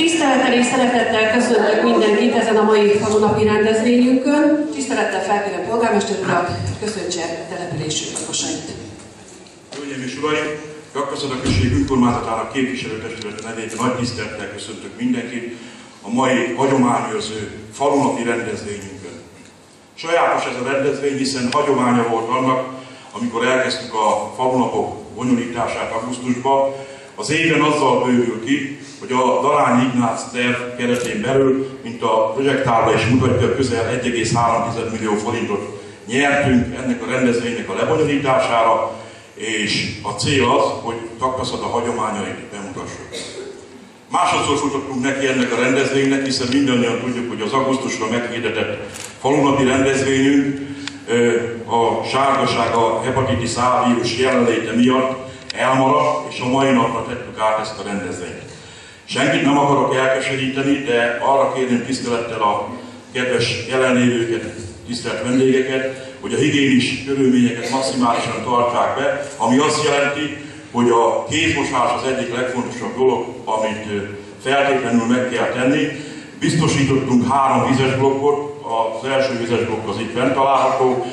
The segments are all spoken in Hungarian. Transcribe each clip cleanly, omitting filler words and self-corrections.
Tisztelettel és szeretettel köszöntök mindenkit ezen a mai falunapi rendezvényünkön. Tisztelettel felkérem polgármester urat, köszöntse településünk lakosait. Hölgyeim és uraim, Rakkaszada község önkormányzatának képviselőtestület nevében nagy tisztelettel köszöntök mindenkit a mai hagyományőrző falunapi rendezvényünkön. Sajátos ez a rendezvény, hiszen hagyománya volt annak, amikor elkezdtük a falunapok bonyolítását augusztusban. Az éven azzal bővül ki, hogy a Darányi Ignác terv keretén belül, mint a projektálva is mutatja, közel 1,3 millió forintot nyertünk ennek a rendezvénynek a lebonyolítására, és a cél az, hogy Rakkaszada hagyományait bemutassuk. Másodszor futottunk neki ennek a rendezvénynek, hiszen mindannyian tudjuk, hogy az augusztusra meghirdetett falunapi rendezvényünk a sárgaság, a hepatitis A vírus jelenléte miatt elmaradt, és a mai napra tettük át ezt a rendezvényt. Senkit nem akarok elkeseríteni, de arra kérném tisztelettel a kedves jelenlévőket, tisztelt vendégeket, hogy a higiénis körülményeket maximálisan tartsák be, ami azt jelenti, hogy a kézmosás az egyik legfontosabb dolog, amit feltétlenül meg kell tenni. Biztosítottunk 3 vizes blokkot, az első vizes blokk az itt bent található.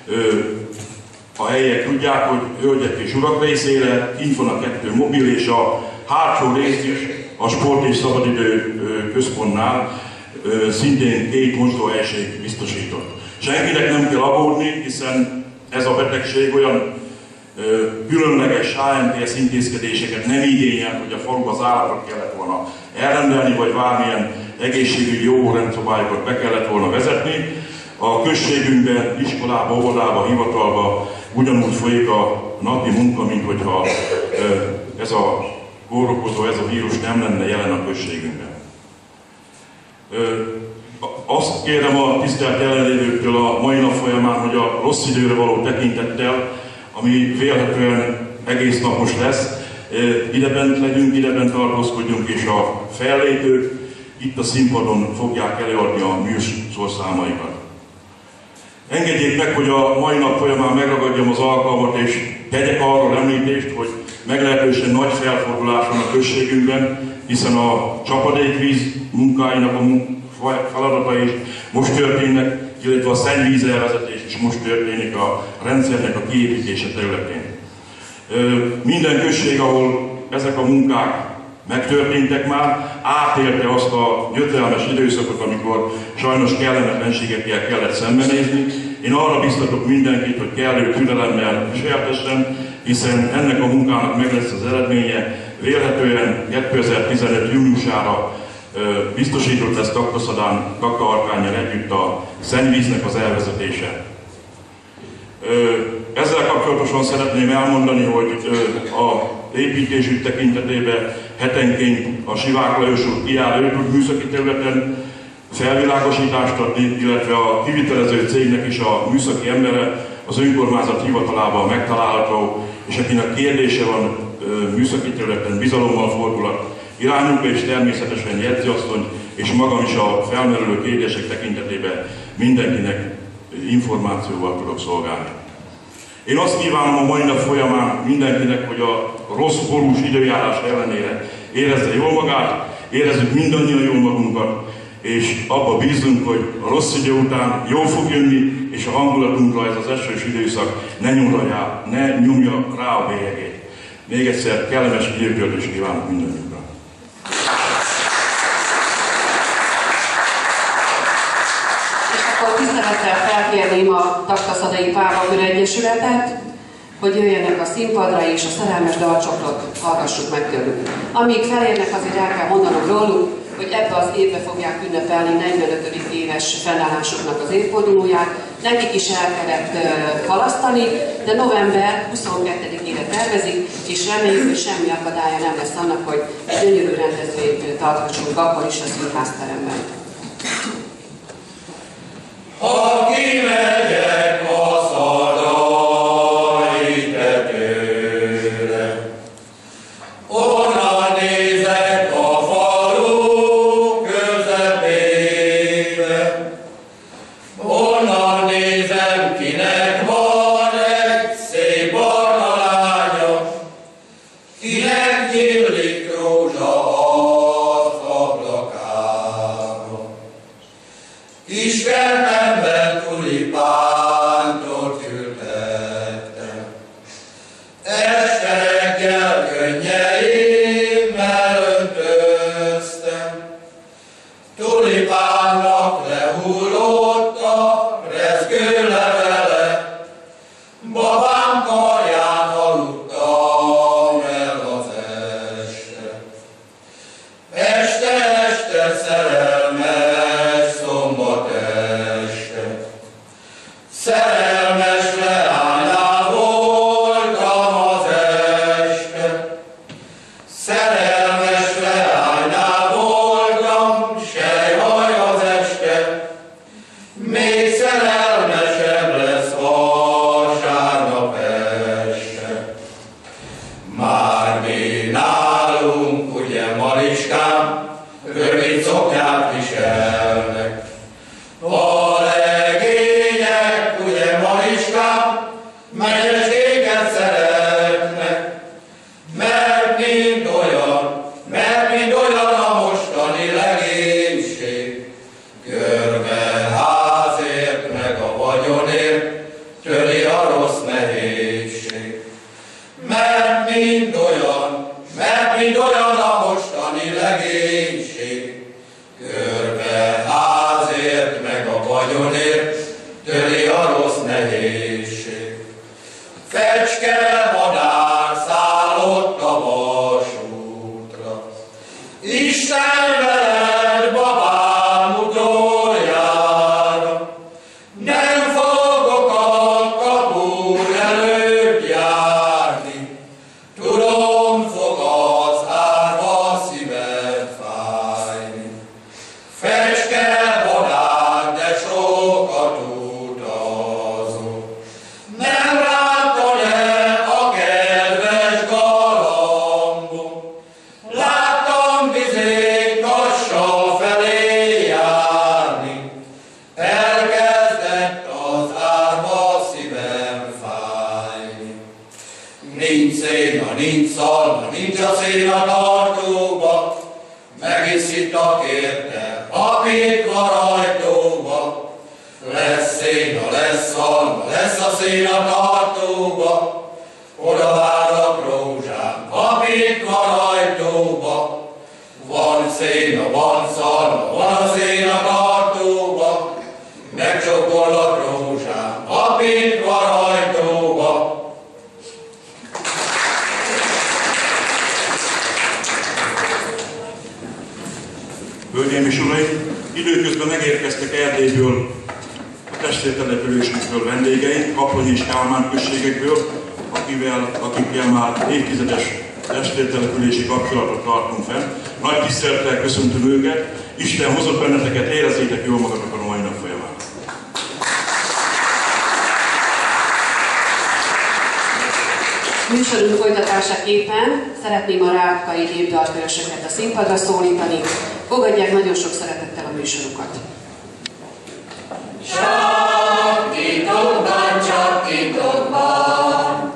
A helyiek tudják, hogy hölgyek és urak részére kint van a 2 mobil, és a hátsó részt is a Sport és Szabadidő Központnál szintén 2 mosdóhelység biztosított. Senkinek nem kell aggódni, hiszen ez a betegség olyan különleges AMTS intézkedéseket nem igényel, hogy a faluba záratot kellett volna elrendelni, vagy bármilyen egészségügyi jó rendszabályokat be kellett volna vezetni. A községünkben, iskolába, óvodába, hivatalba ugyanúgy folyik a napi munka, mint hogyha ez a kórokozó, ez a vírus nem lenne jelen a községünkben. Azt kérem a tisztelt jelenlévőktől a mai nap folyamán, hogy a rossz időre való tekintettel, ami vélhetően egész napos lesz, idebent legyünk, ideben tartózkodjunk, és a fellépők itt a színpadon fogják előadni a műsorszámaikat. Engedjék meg, hogy a mai nap folyamán megragadjam az alkalmat, és tegyek arról említést, hogy meglehetősen nagy felfordulás van a községünkben, hiszen a csapadékvíz munkáinak a feladatai is most történnek, illetve a szennyvíz elvezetés is most történik a rendszernek a kiépítése területén. Minden község, ahol ezek a munkák megtörténtek már, átélte azt a gyötrelmes időszakot, amikor sajnos kellemetlenségekkel kellett szembenézni. Én arra biztatok mindenkit, hogy kellő türelemmel viseltessen, hiszen ennek a munkának meg lesz az eredménye. Vélhetően 2015. júniusára biztosított lesz Rakkaszadán, Rakkaharkánnyal együtt a szennyvíznek az elvezetése. Ezzel kapcsolatosan szeretném elmondani, hogy a építésük tekintetében hetenként a Sivák Lajos úr kiáll, ő tud műszaki területen felvilágosítást adni, illetve a kivitelező cégnek is a műszaki embere az önkormányzat hivatalában megtalálható, és akinek kérdése van műszaki területen, bizalommal fordulat irányunkba, és természetesen jegyzőasszony, és magam is a felmerülő kérdések tekintetében mindenkinek információval tudok szolgálni. Én azt kívánom a mai nap folyamán mindenkinek, hogy a rossz borús időjárás ellenére érezze jól magát, érezzük mindannyian jól magunkat, és abba bízunk, hogy a rossz idő után jól fog jönni, és a hangulatunkra ez az esős időszak ne nyomja rá a bélyegét. Még egyszer kellemes időtöltést kívánok mindannyiunkra. Tisztelettel felkérném a Rakkaszadai Pálmabőr Egyesületet, hogy jöjjenek a színpadra, és a szerelmes dalcsokrot hallgassuk meg tőlük. Amíg felérnek, azért el kell mondanom róluk, hogy ebbe az évbe fogják ünnepelni 45. éves fennállásuknak az évfordulóját. Nekik is el kellett halasztani, de november 22-ére tervezik, és reméljük, hogy semmi akadálya nem lesz annak, hogy egy gyönyörű rendezvényt tarthassunk akkor is a színházteremben. Ha kimegyek a Szadai tetőre, onnan nézek a falu közepébe, onnan nézem, kinek van egy szép barna lánya, kinek nyílik rózsa az ablakon. mennyeséget szeretnek, mert mind olyan a mostani legénység, görbe házért meg a vagyonért, töri a rossz nehézség. Mert mind olyan a mostani legénység, görbe házért meg a vagyonért, töri a rossz nehézség. Fecske madár szállott a vasútra, Isten veled, babám, utoljára, nem fogok a kapu előtt járni, tudom, fog az árva szíved fájni. Fecske madár, de sokat utazol, nem láttad-e a kedves galambom? Láttam bizék Kassa felé járni, elkezdett az árva szívem fájni. Nincs széna, nincs szalma, nincs a széna tartóba, megiszittak érte a pitva rajtóba. Lesz széna, lesz szalma, lesz a széna tartóba, oda várlak rózsám a pitva rajtóba. Van széna, van szalma, van a széna tartóba, megcsokollak rózsám a pitva rajtóba. Hölgyeim és uraim, időközben megérkeztek Erdélyből a testvértelepülésünkről vendégeink, Kaplonyi és Kálmán községekből, akikkel már évtizedes testvértelepülési kapcsolatot tartunk fenn. Nagy tisztelettel köszöntöm őket, Isten hozott benneteket, érezzétek jól magatokat a mai nap folyamán. Műsorunk folytatásaképpen szeretném a rákai népdalhősöket a színpadra szólítani. Fogadják nagyon sok szeretettel a műsorukat. Csak titokban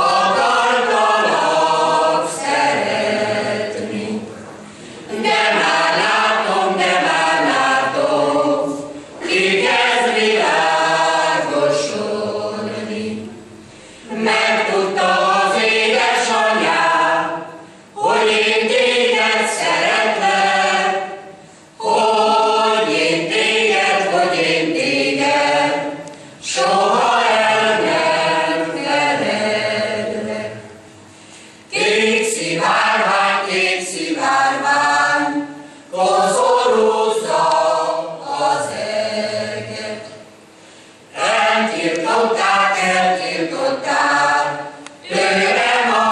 akartalak szeretni. De már látom, így ez világosodni. Megtudta az édesanyám, hogy én téged szeretlek, hogy én téged, soha el nem feledlek. Kék szivárvány, koszorúzza az eget. Eltiltották tőlem a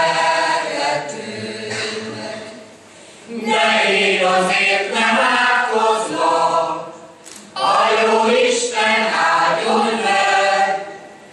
szeretőmet. De én azért nem átkozlak, a jó Isten áldjon meg,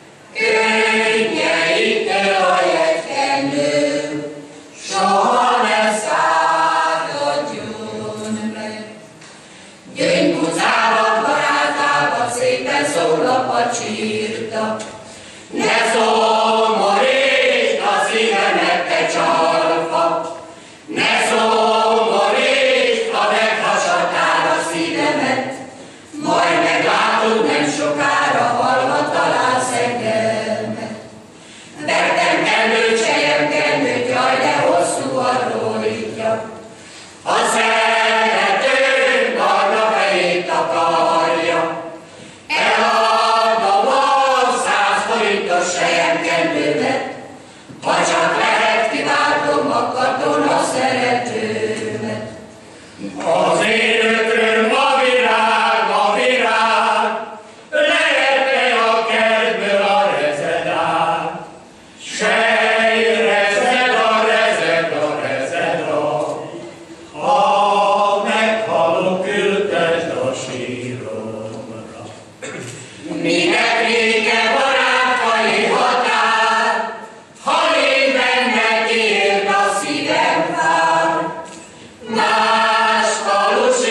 könnyeitől a jegykendő, soha ne száradjon meg. Gyöngybucában, barátában szépen szól a pacsirta, ne szomorítsd a szívemet, te csalfa, ne szomorítsd, ha meghasadtál a szívemet, majd meglátod, nem sokára halva találsz engemet. Vertem kendőt, sejem kendőt, jaj, de hosszú a rólítja. A szeretőm barna fejét takarja, eladom a 100 forintos sejem kendőmet, ha csak lehet, kiváltom a katona szeretőmet. Az élőkről ma virág, lehetne a kertből a rezedát. Sej, rezeda, ha meghalok, ültesd a síromra. Minek vége barátai határ, ha én benned élt a szívem vár. Más falusi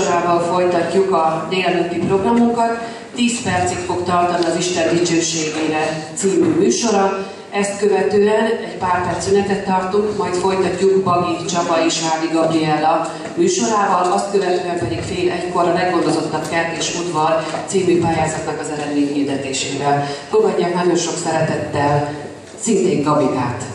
műsorával folytatjuk a délelőtti programunkat. 10 percig fog tartani az Isten dicsőségére című műsora. Ezt követően egy pár perc szünetet tartunk, majd folytatjuk Bagi Csaba és Ádi Gabriella műsorával, azt követően pedig fél egykor a leggondozottabb kert és udvar című pályázatnak az eredményhirdetésével. Fogadják nagyon sok szeretettel szintén Gabikát.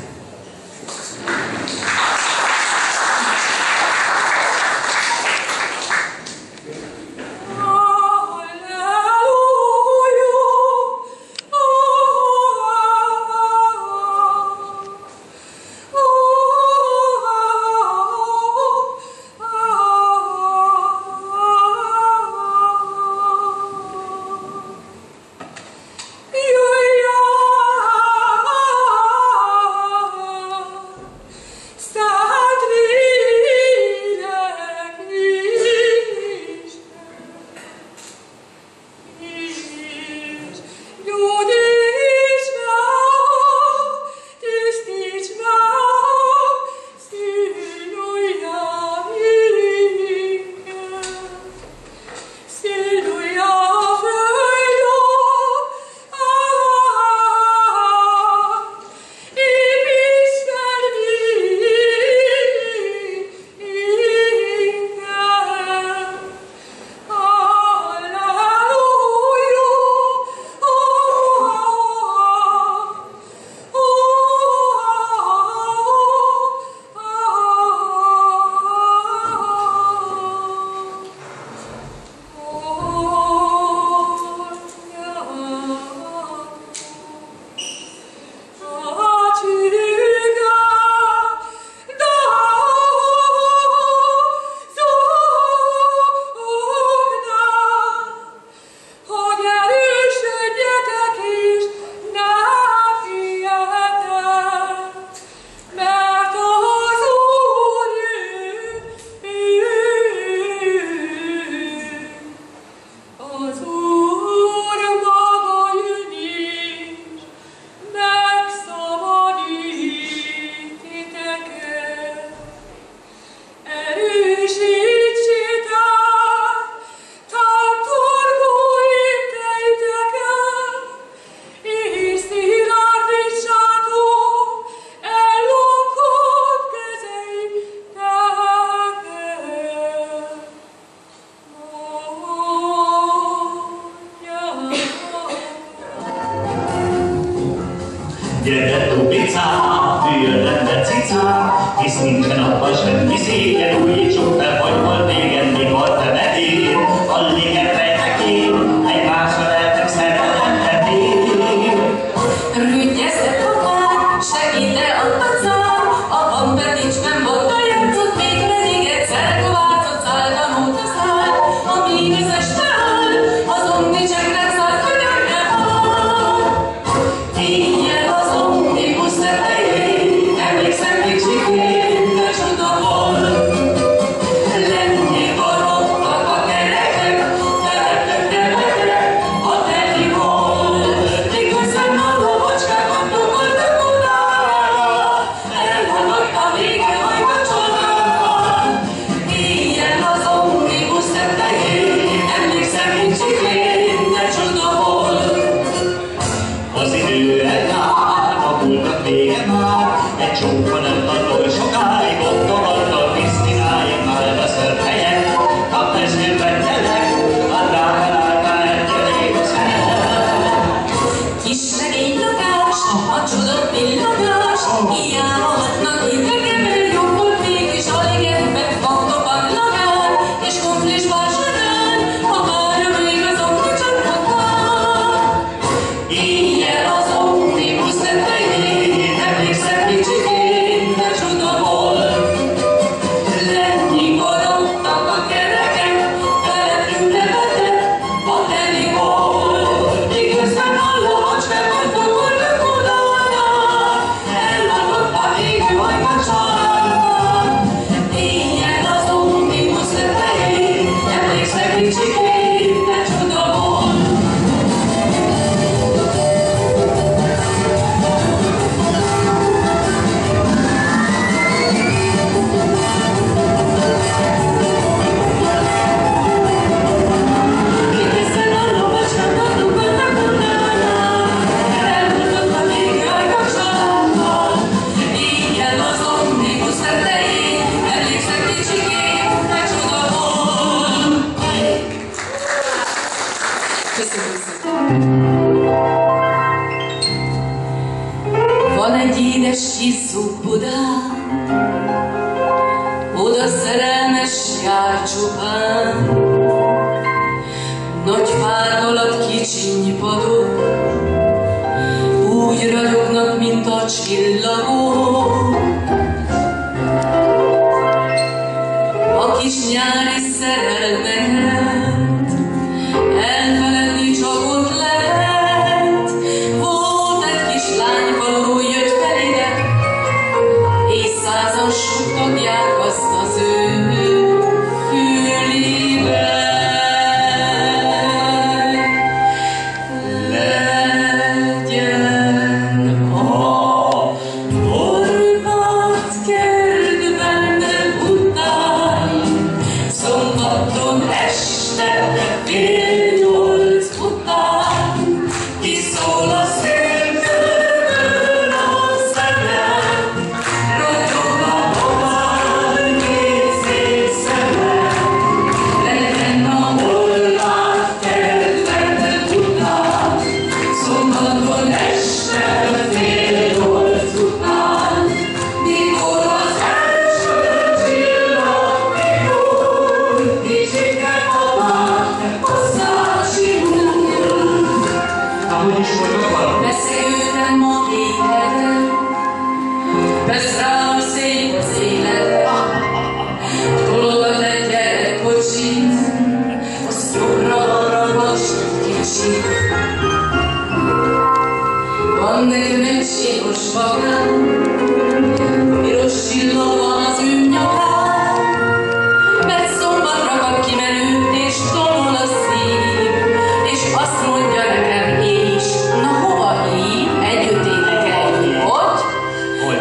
Hey! édes kis Szubudán, oda szerelmes jár csupán. Nagy fák alatt kicsiny padok, úgy ragyognak, mint a csillagok. A kis nyári szerelmeket elfeledni csak ott lehet. Volt egy kis lány, valóról jött felébe, és százan suttogják azt az ő fülébe. Van nekem egy síkos vagán, piros csillag van az ő nyakán, mert szombat ragad kimerült és tolol a szív, és azt mondja nekem is, na hova hív, együtt énekeljük, hogy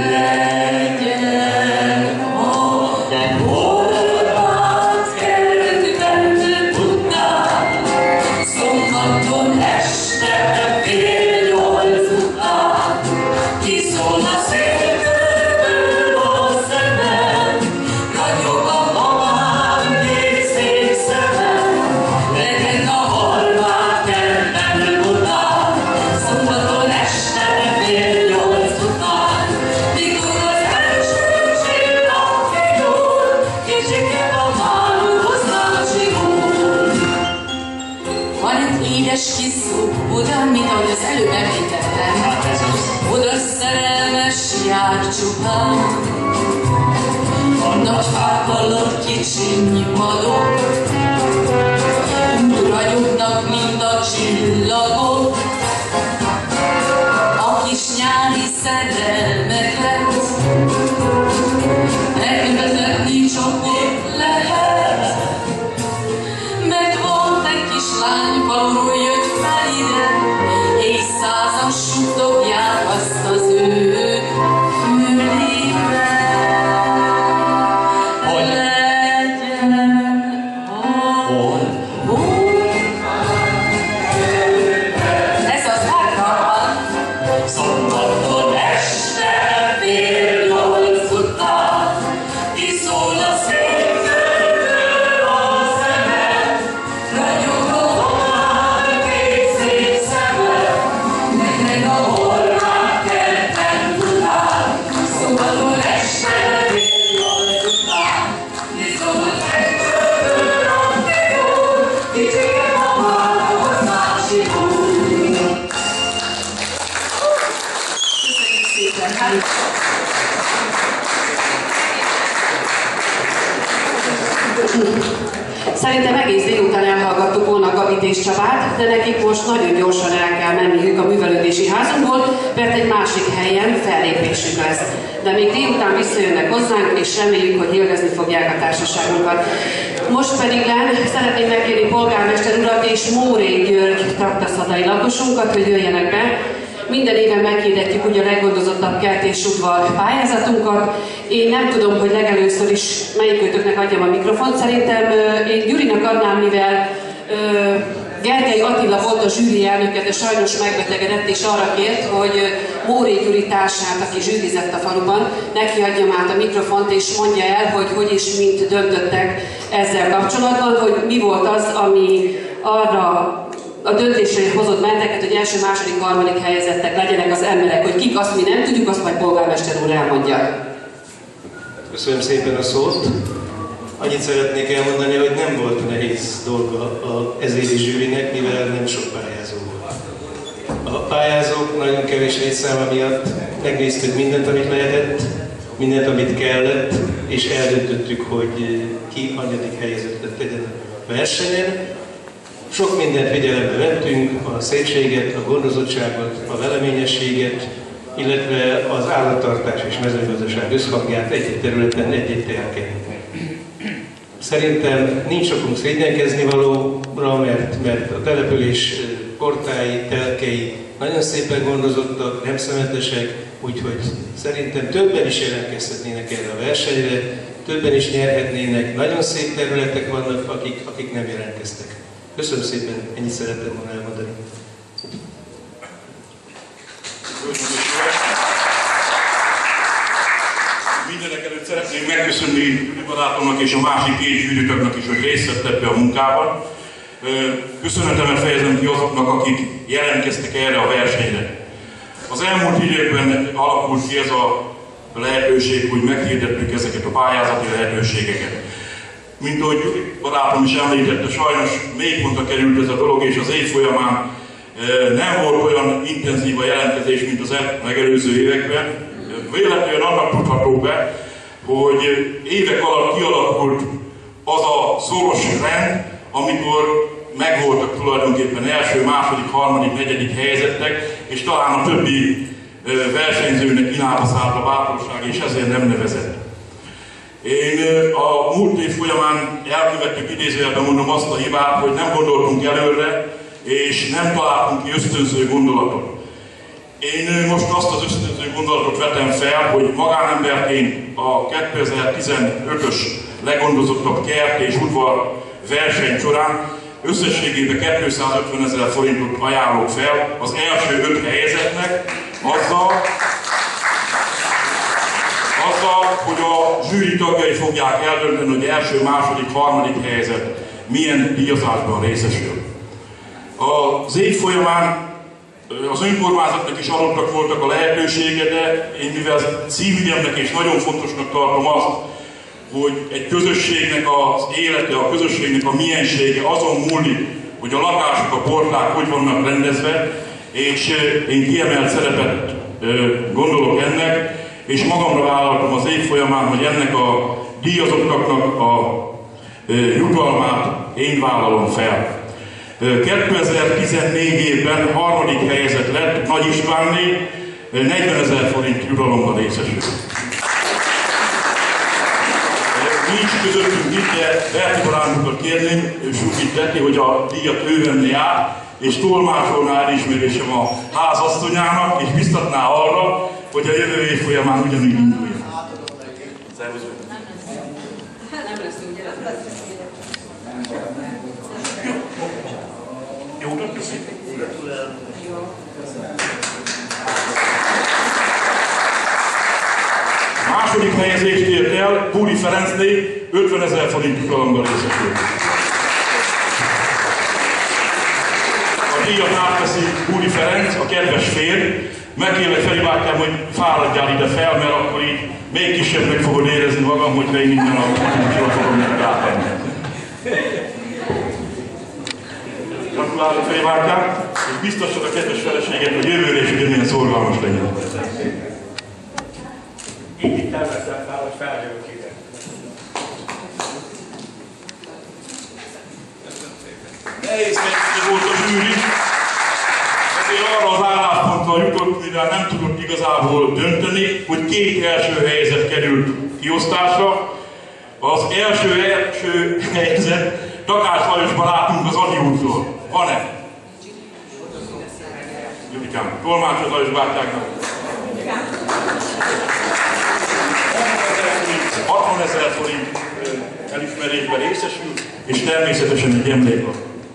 legyen a horvát kertben Budán, szombaton este fél 8 után, kiszól a szélből a szemem, ragyog a mamám két szép szemem, legyen a horvát kertben Budán, szombaton este fél 8 után, mikor az első csillag kigyúl, kicsike a mámhoz csigul. Van egy édes kis Szubudán, mint ahogy az előbb említettem, oda szerelmes jár csupán. Nagy fák alatt kicsiny padok, úgy ragyognak, mint a csillagok. A kis nyári szerelmeket megvezetni csak ott lehet, mert volt egy kis lány, faluról jött fel ide, és százan suttogják azt az ő fülébe. Hogy legyen a ez az ártalban. Szombaton este fél 8 után, kiszól a szélből a szemem, ragyog a homár két szép szemem, legyen a horvát kertben Budán, szombaton este fél 8 után, kiszól a szélből a fiúr, kicsike mamához csigul. Köszönjük szépen! Szerintem egész délután elhallgattuk volna Gabit és Csabát, de nekik most nagyon gyorsan el kell menniük a művelődési házunkból, mert egy másik helyen fellépésük lesz. De még délután visszajönnek hozzánk, és reméljük, hogy élvezni fogják a társaságunkat. Most pedig szeretném megkérni polgármester urat és Móré György traktorszadai lakosunkat, hogy jöjjenek be. Minden éven meghirdetjük ugye a leggondozottabb kert és udvar pályázatunkat. Én nem tudom, hogy legelőször is melyikőtöknek adjam a mikrofont. Szerintem én Gyurinak adnám, mivel Gergely Attila volt a zsűri elnöke, de sajnos megbetegedett, és arra kért, hogy Móré Gyuri társát, aki zsűrizett a faluban, neki adjam át a mikrofont, és mondja el, hogy és mint döntöttek ezzel kapcsolatban, hogy mi volt az, ami arra a döntésre hozott benneteket, hogy első, második, harmadik helyezettek legyenek az emberek, hogy kik, azt mi nem tudjuk, azt majd polgármester úr elmondja. Köszönöm szépen a szót. Annyit szeretnék elmondani, hogy nem volt nehéz dolga ez évi zsűrinek, mivel nem sok pályázó volt. A pályázók nagyon kevés létszáma miatt megnéztük mindent, amit lehetett, mindent, amit kellett, és eldöntöttük, hogy ki hanyadik helyezettet tegyen a versenyen. Sok mindent figyelembe vettünk, a szépséget, a gondozottságot, a veleményességet, illetve az állattartás és mezőgazdaság összhangját egy-egy területen, egy-egy telken. Szerintem nincs sokunk szégyenkezni valóra, mert a település portái, telkei nagyon szépen gondozottak, nem szemetesek, úgyhogy szerintem többen is jelentkezhetnének erre a versenyre, többen is nyerhetnének, nagyon szép területek vannak, akik nem jelentkeztek. Köszönöm szépen, ennyit szerettem volna elmondani. Mindenek előtt szeretném megköszönni Gyuri barátomnak és a másik két zsűritagnak is, hogy részt vett ebbe a munkában. Köszönetemet fejezem ki azoknak, akik jelentkeztek erre a versenyre. Az elmúlt időkben alakult ki ez a lehetőség, hogy meghirdettük ezeket a pályázati lehetőségeket. Mint ahogy Gyuri barátom is említette, sajnos mélypontra került ez a dolog, és az év folyamán nem volt olyan intenzív a jelentkezés, mint az megelőző években. Véletlenül annak tudható be, hogy évek alatt kialakult az a szoros rend, amikor megvoltak tulajdonképpen első, második, harmadik, negyedik helyezettek, és talán a többi versenyzőnek inába szállt a bátorság, és ezért nem nevezett. Én a múlt év folyamán elkövettük, idézőjelben mondom, azt a hibát, hogy nem gondoltunk előre, és nem találtunk ki ösztönző gondolatot. Én most azt az ösztönző gondolatot vetem fel, hogy magánemberként a 2015-ös legondozottabb kert és udvar verseny során összességében 250 000 forintot ajánlok fel az első 5 helyezetnek, azzal, hogy a zsűri tagjai fogják eldönteni, hogy első, második, harmadik helyezet milyen díjazásban részesül. Az év folyamán az önkormányzatnak is adottak voltak a lehetősége, de én mivel szívügyemnek és nagyon fontosnak tartom azt, hogy egy közösségnek az élete, a közösségnek a miensége azon múlik, hogy a lakások, a porták hogy vannak rendezve, és én kiemelt szerepet gondolok ennek, és magamra vállaltam az év folyamán, hogy ennek a díjazottaknak a jutalmát én vállalom fel. 2014 évben harmadik helyezett lett Nagy Istvánné, 40 000 forint jutalomban részesül. Nincs közöttünk itt, de Berti baránunkat kérném, segíteni, hogy a díjat ő venné át, és tolmácsolná elismerésem a házasszonyának, és biztatná arra, hogy a jövő év folyamán ugyanúgy induljon. Szervusztok! Nem leszünk, gyere. Jó, köszönöm. Második helyezést ért el Púri Ferencné, 50 000 forint jutalomban részesül. A díjat átveszi Púri Ferenc, a kedves férj. Megkérlek Feri bátyám, hogy fáradjál ide fel, mert akkor így még kisebbnek fogod érezni magam, hogyha én innen a kultúra fogom megáltani. Gratulálok Feri bátyám, és biztosan a kedves feleséget, hogy jövőre is ugyanilyen szorgalmas legyen. Így itt elveszem fel, hogy feljövök ide. Nehéz mennyi volt a zsűri, ezért arra az álláspontra jutott, mivel nem tudott igazából dönteni, hogy 2 első helyezet került kiosztásra. Az első helyezet Takács Lajos barátunk az Adi útról. Van-e? Gyurikám, tolmácsod Lajos bátyáknak. 60 000 forint elismerésben részesül, és természetesen egy emléklap.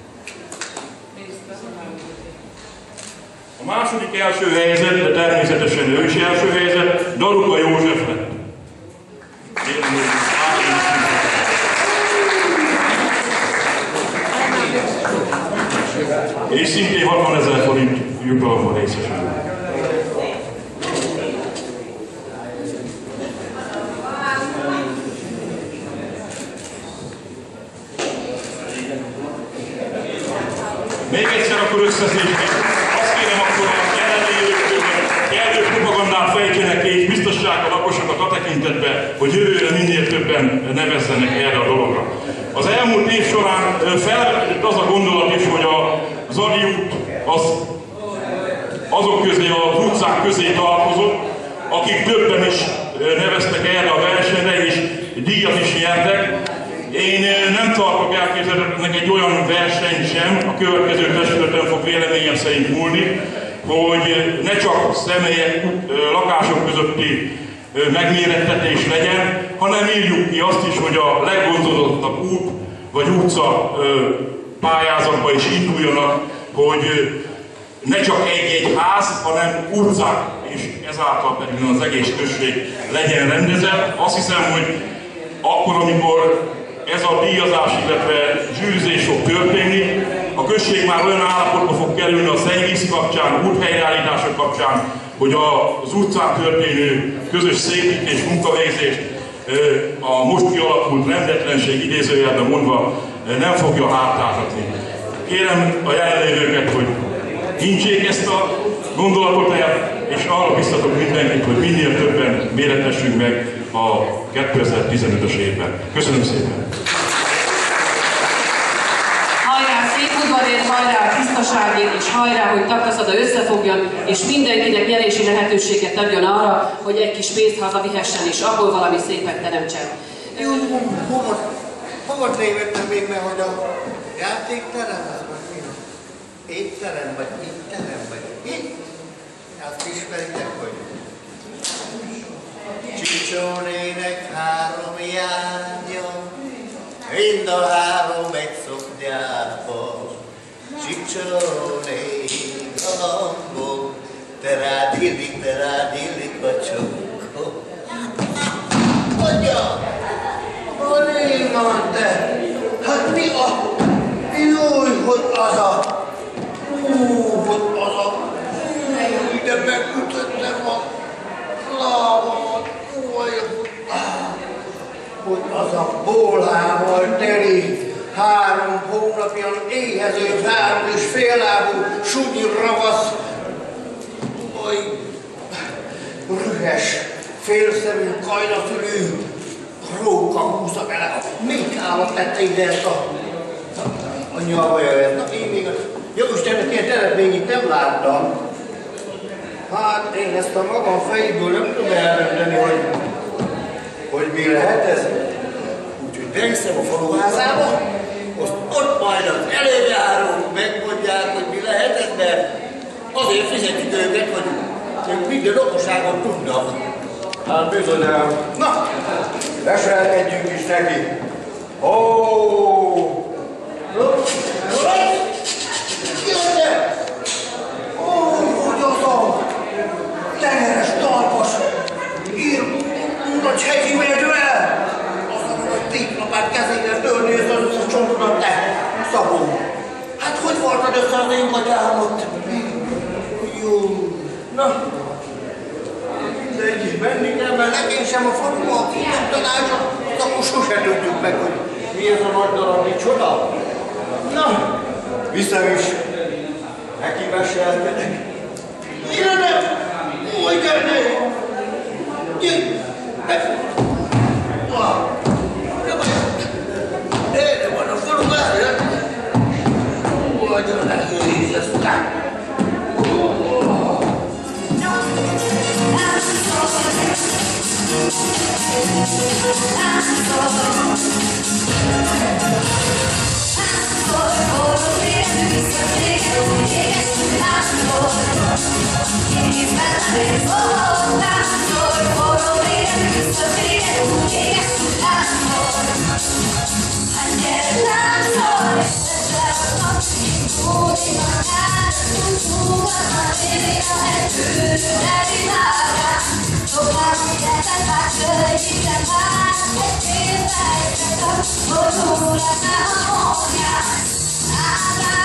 A második első helyzet, de természetesen ő is első helyzet, Daruka József lett. és szintén 60 000 forint jutalomban részesül. Még egyszer akkor összeszélyben. Azt kérem akkor a jelenlévőktől, hogy kellő propagandát fejtsenek ki, és biztossák a lakosokat a tekintetben, hogy jövőre minél többen nevezzenek erre a dologra. Az elmúlt év során felvetődött az a gondolat is, hogy a Zali út az azok közé, az utcák közé tartozott, akik többen is neveztek erre a versenyre, és díjat is nyertek. Én nem tartok elképzelhetőnek egy olyan versenyt sem, a következő testületen fog véleményem szerint múlni, hogy ne csak személyek, lakások közötti megmérettetés legyen, hanem írjuk ki azt is, hogy a leggondozottabb út vagy utca pályázatba is induljanak, hogy ne csak egy-egy ház, hanem utcák, és ezáltal pedig az egész község legyen rendezett. Azt hiszem, hogy akkor, amikor ez a díjazás, illetve zsűrizés fog történni, a község már olyan állapotba fog kerülni a szennyvíz kapcsán, úthelyreállítások kapcsán, hogy az utcán történő közös szépítés, munkavégzést a most kialakult rendetlenség idézőjelben mondva nem fogja hátáltatni. Kérem a jelenlévőket, hogy hintsék ezt a gondolatot el, és arra biztatok mindenkit, hogy minél többen méretessünk meg a 2015-ös évben. Köszönöm szépen! Hajrá szép udvarért, hajrá a tisztaságért, és hajrá, hogy Takaszada összefogjon, és mindenkinek nyerési lehetőséget adjon arra, hogy egy kis pénzt hazavihessen, és abból valami szépet teremtsen. Jó, hova tévedtem még, mert hogy a játékterem, az vagy mi? Étterem, vagy itterem, vagy itt? Azt ismeritek, hogy Csicsónének 3 jánya, mind a 3 egy szoknyába. Csicsóné galambok, te rád illik a csókok. Mondja, van te, hát mi a... Júj, hogy az a... hogy az a... de megütöttem a lábamat, hogy az a bólával teli 3 hónapjan éhező, 3,5 lábú, súnyi ravasz, oly rühes, félszemű, kajnafülű, róka húzza bele, melyik állat tette ide ezt a nyavaja? Na én még jó Istennek ilyen telepményit nem láttam. Hát én ezt a magam fejéből nem tudom eldönteni, hogy mi lehet ez. Úgyhogy behiszem a faluházába, ott majd az előjárók megmondják, hogy mi lehet ez, mert azért fizetjük őket, hogy ők minden okosságot tudnak. Hát bizonyám. Na, leselkedjünk is neki. Jönne! Hogy az a tengeres talpas nagy hegyi mérdőre! Azon a nagy tétlapát kezével törni össze az összes csontodat, te Szabó! Hát hogy vartad össze az én gatyámat? Jó, na, de egy is menni kell, mert nekem sem a faluba a tanácsot, akkor sose tudjuk meg, hogy mi ez a nagy darab, micsoda. Na, viszem is, neki mesélkedek. Jönnek! Úgy jönnek! Erre van a falu várja. Nagyon nehéz ezt. Oh,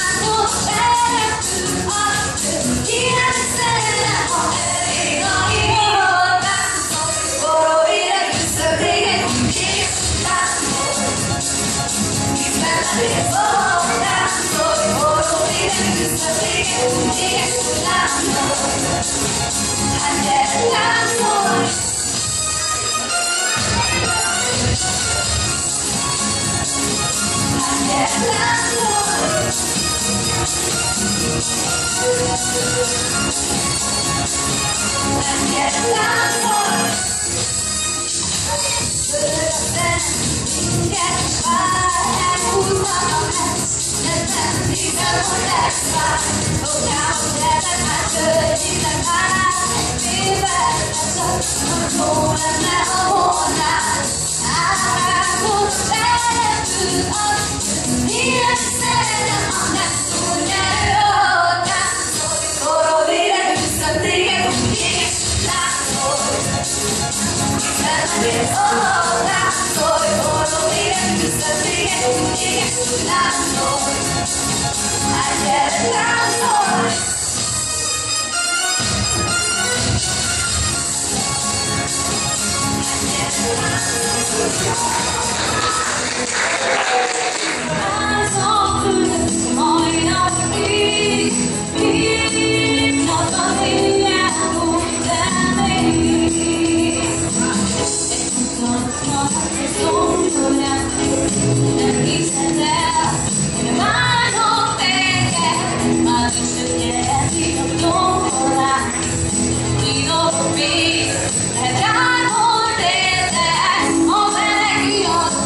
Be, and I hold it there, oh, baby, you're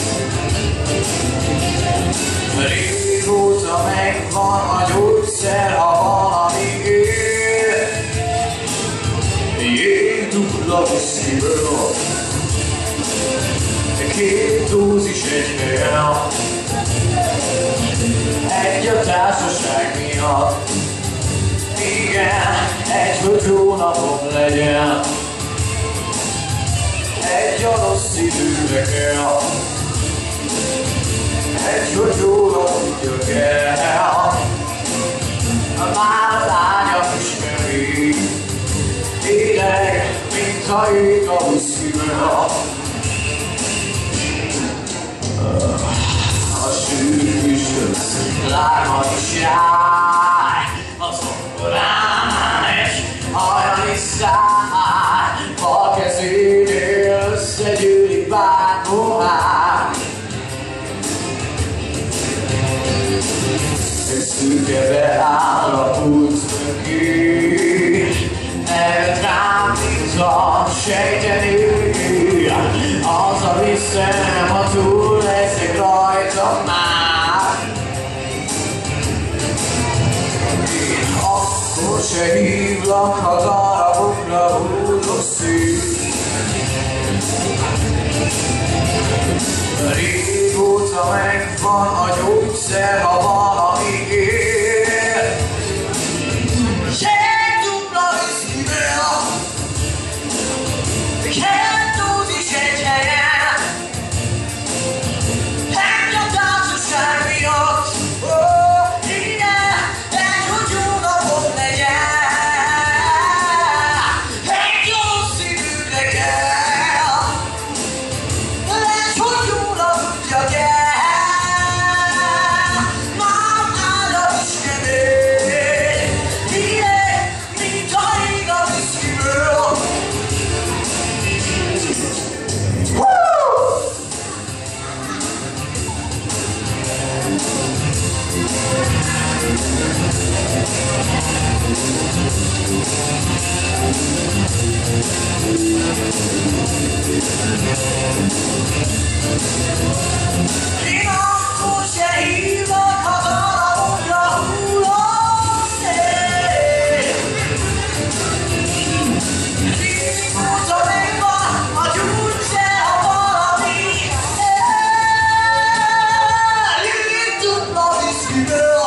Régóta megvan a gyógyszer, ha valami ér. Jég dupla viszkiből, 2 dózis egy helyen. Egy a társaság miatt, igen, egy hogy jó napom legyen. Egy a rossz időre kell, egy hogy jól tudjak el. Már az ágyam ismeri, élek, mint a ég a viszkiből. A sűrűs lárma is jár, a zongorán és hajlan is száll, bal kezénél összegyűlik pár pohár. Egy szürke beáll a pult mögé, nevet rám bízva sejteni, az a visszem, ha túl leszek rajta már. Én akkor se hívlak, ha darabokra hullok szűk. Régóta megvan a gyógyszer, ha valami ér. Jég dupla viszkiből, 2 dózis egy helyen. Egy a társaság miatt, igen, egy hogy jó napom legyen. Egy a rossz időre kell, egy hogy jóra tudjak el. Már áldom is kemény, igen, mint a ég a viszkiből. Én akkor se hívlak, ha darabokra hullok szét. Régóta megvan a gyógyszer, ha valami ér. Jég dupla viszkiből,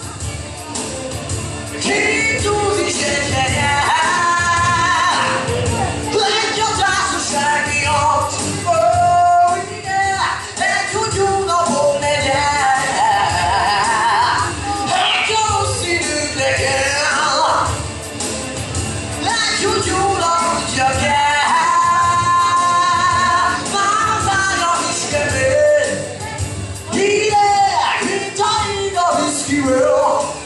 2 dózis egy helyen. Egy a társaság miatt, igen, egy hogy jó napom legyen. Egy a rossz időkre kell, egy hogy jóra tudjak el. Már az ágyam is kemény, hideg, mint a ég a viszkiből.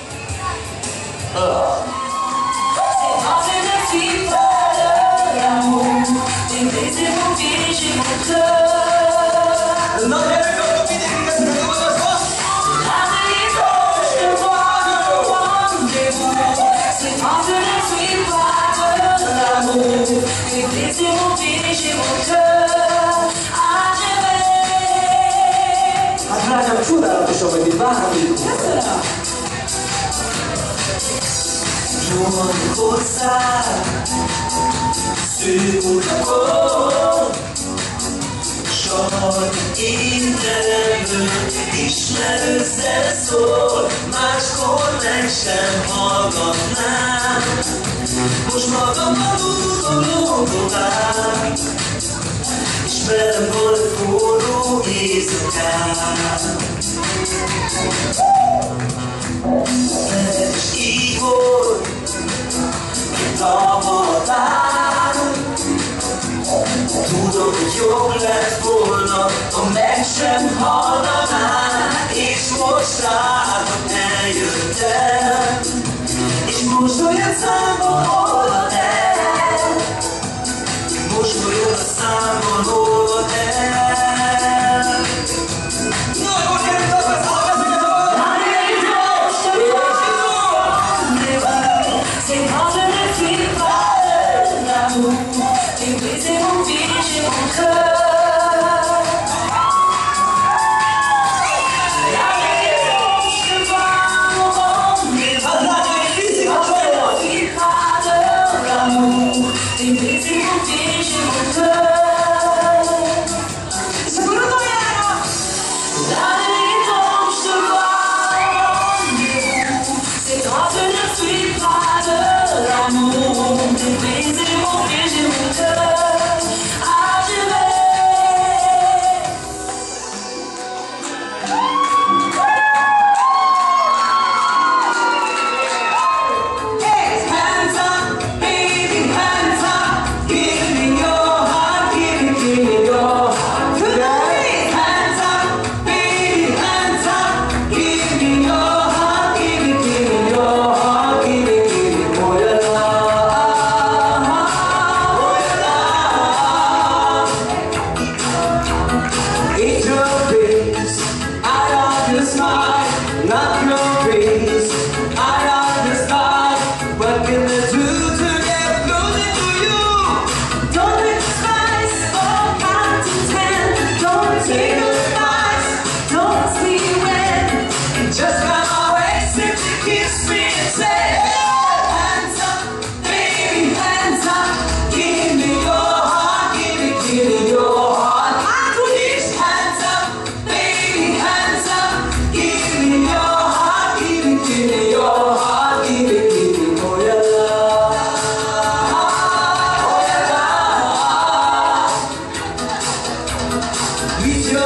C'est dans une petite fleur d'amour, j'ai brisé mon pied, j'ai mon cœur. La vérité, je vois le rendez-vous. C'est dans une petite fleur d'amour, j'ai brisé mon pied, j'ai mon cœur. Ah, j'aimais. Hát drágám, csodálatosan vagy itt, várom itt. Köszönöm. Csomag hozzád, szűk utakon, sajt internetből ismerő zene szól, máskor meg sem hallgatnám. Most magammal urolom tovább, ismerem volt forró éjszakát. És így volt, mint a határ. Tudom, hogy jobb lett volna, ha meg sem hallanál. És most látom, eljöttem, és mosolyod számon olvad el. Mosolyod a számon olvad el. Most gyerünk, C'est dans une petite fleur d'amour, j'ai brisé mon pied, j'ai mon cœur.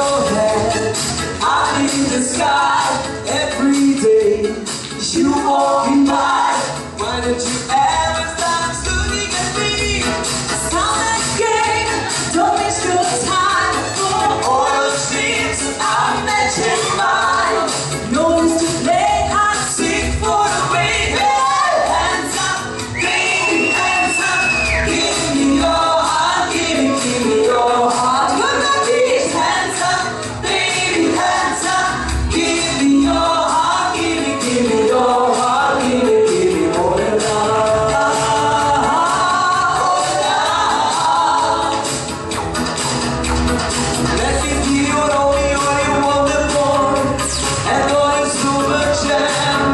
your head. I'm in the sky every day. You walking by, why don't you ever stop looking at me? It's not a game, don't waste your time for all the dreams I met in mine. No use to play hide and seek for the way. Hands up, baby, hands up. Give me your heart, give me your heart. Look at these hands up, baby, hands up. Give me your heart, give me your heart, give me more than love. Let me feel what only you wanted for, and all is super jam.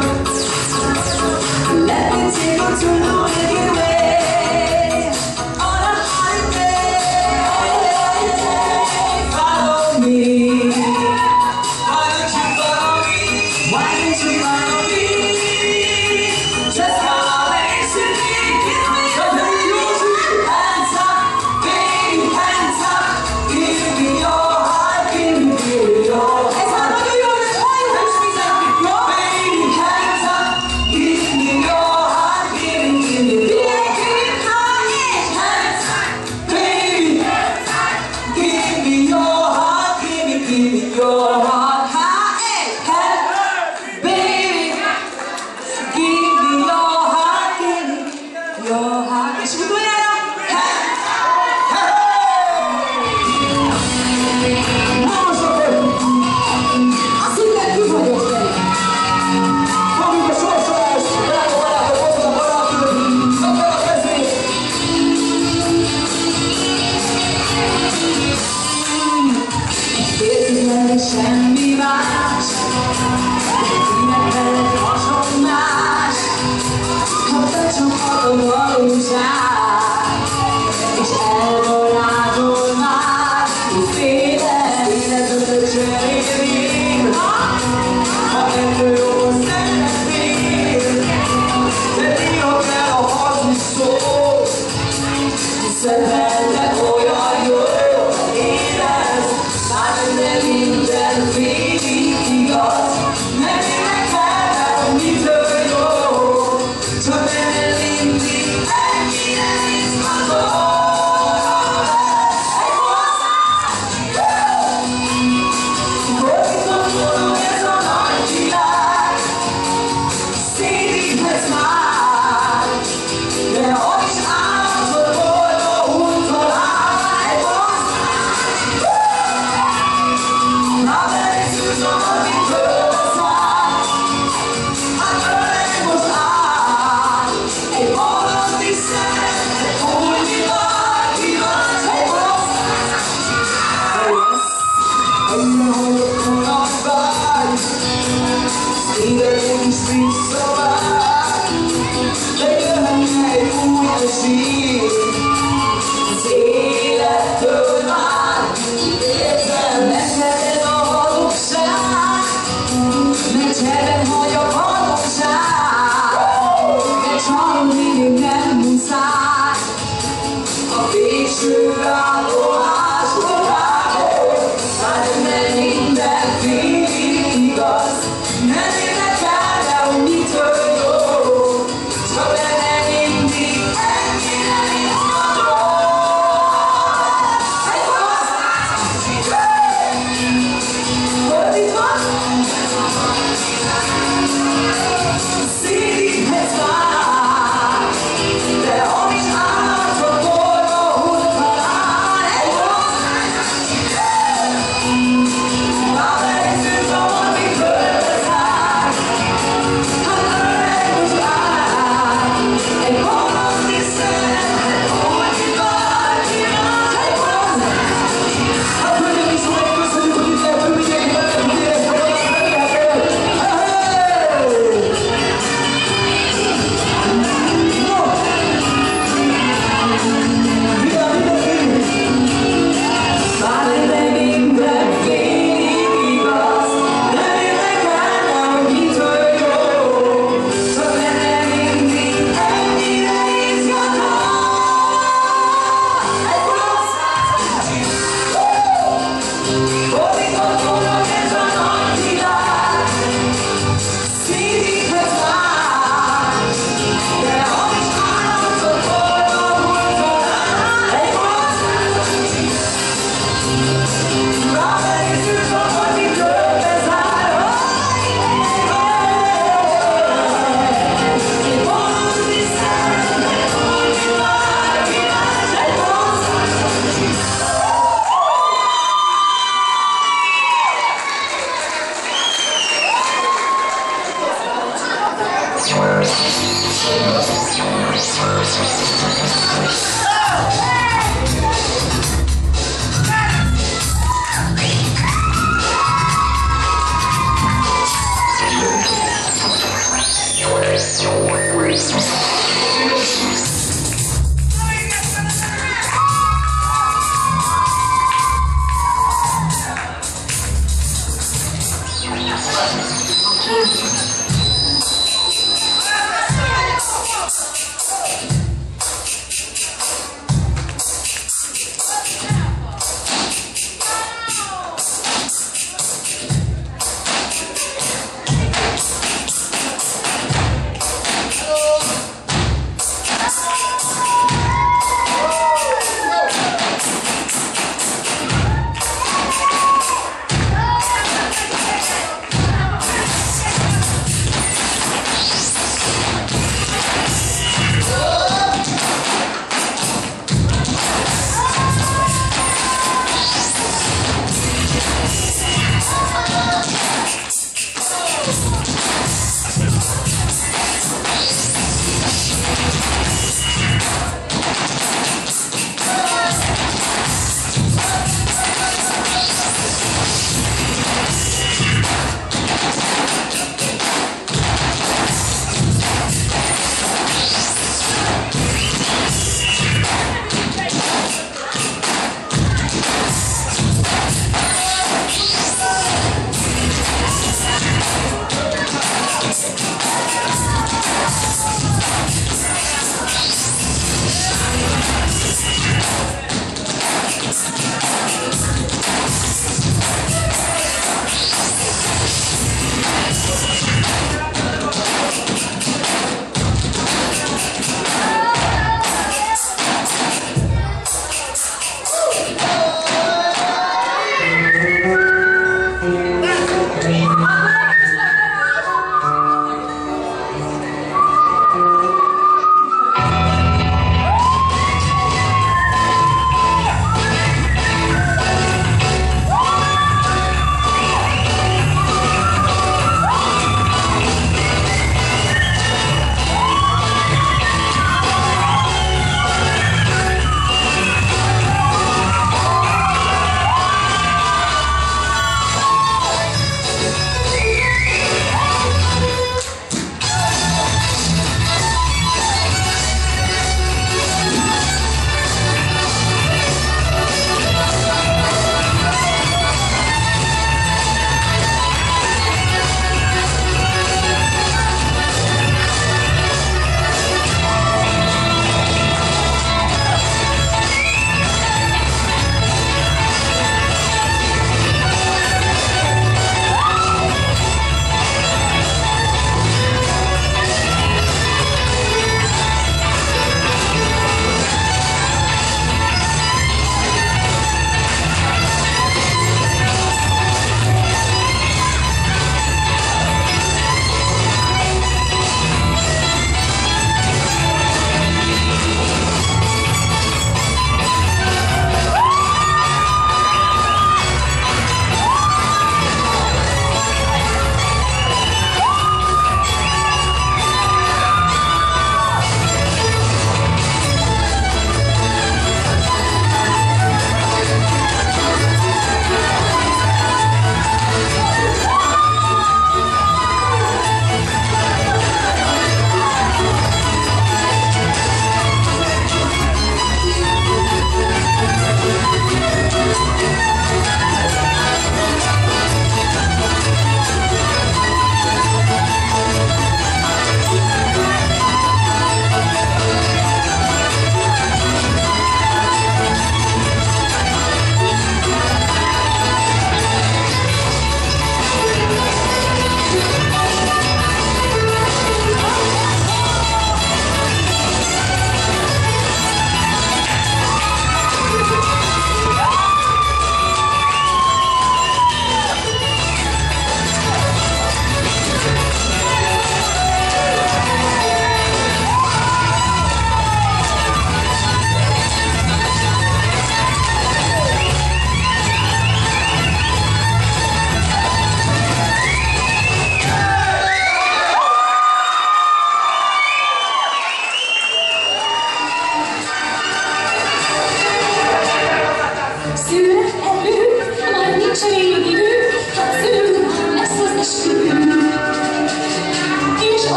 Let me take you to the Milky Way on a holiday. Follow me. Why don't you follow me? Why don't you follow me? Just come away to me. Give me your hands up, baby, hands up. Give me your heart, give me your heart. Baby, hands up. Give me your heart, give me your heart. Hands up, baby. Give me your heart, give me your heart. Baby, give me your heart, give me your heart. Deixa eu ver. Vamos ver. Assim que aqui vai Deus querer. Vamos ver só esperar agora depois da moral que só pela presença. Esse não deixa-me mais. Minha cara gosto mais. Tanto quanto já. Ich adorado mais. O filho é do Jeremy. Olha eu sempre. Ele eu quero rosa e sou. Você é oi oi oi. Oh